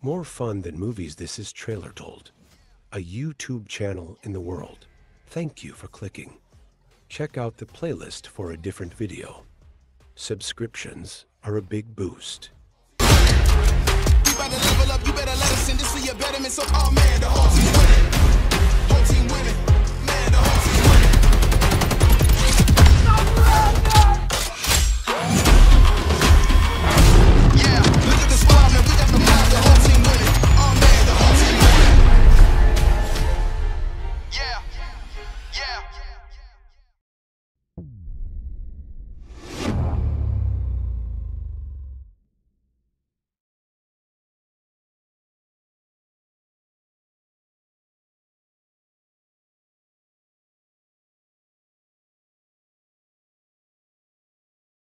More fun than movies, this is Trailer Told, a YouTube channel in the world. Thank you for clicking. Check out the playlist for a different video. Subscriptions are a big boost. You better level up, you better let us in this for your betterment, so call me.